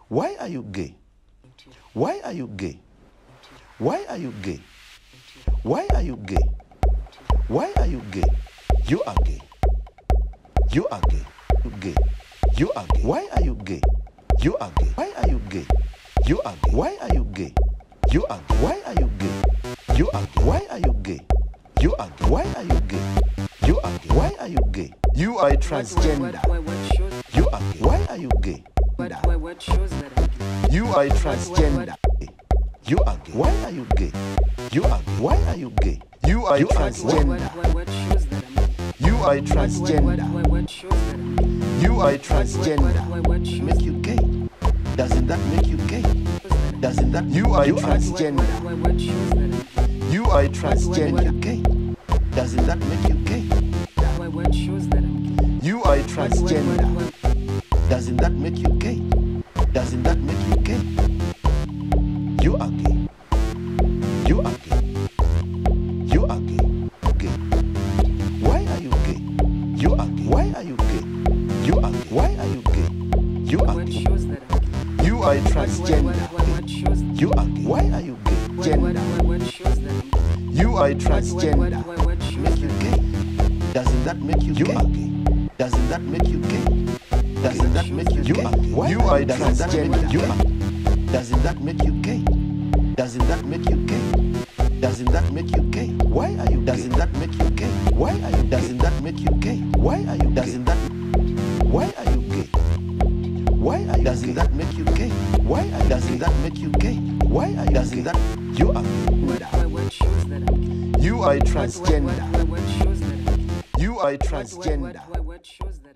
Why are you gay? Why are you gay? Why are you gay? Why are you gay? Why are you gay? You are gay. You are gay. You gay. You are gay. Why are you gay? You are gay. Why are you gay? You are gay. Why are you gay? You are gay. Why are you gay? You are gay. Why are you gay? You are gay. Why are you gay? You are gay. Why are you gay? You are transgender. You are gay. Why are you gay? What shows that I'm gay? You are transgender. You are gay. Why are you gay? You are gay. Why are you gay? You are transgender. What shows that I'm gay? You are transgender. What shows that I'm gay? You are transgender. What shows Make you gay? Doesn't that make you gay? Doesn't that? You are transgender. What shows that I'm gay? You are transgender. Make you gay? Doesn't that make you gay? What shows that I'm gay? You are transgender. Doesn't that make you gay? Doesn't that make you gay? You are gay. You are gay. You are gay. Gay. Why are you gay? You are gay. Why are you gay? You are gay. Why are you gay? You are What gay. shows that I'm gay? You are transgender. What shows You are gay. Why are you gay? Gender. what shows that I'm gay? You are transgender. What shows Make you gay? Doesn't that make you gay? You are gay. Doesn't that make you gay? Doesn't that make you gay? You are transgender. You are. Doesn't that make you gay? Doesn't that make you gay? Doesn't that make you gay? Why are you? Doesn't that make you gay? Why are you? Doesn't that make you gay? Why are you? Doesn't that? Why are you gay? Why are you? Doesn't that make you gay? Why are? Doesn't that make you gay? Why are? Doesn't that? You are. What shows that I'm gay? You are transgender. What shows that I'm gay? You are transgender. What shows that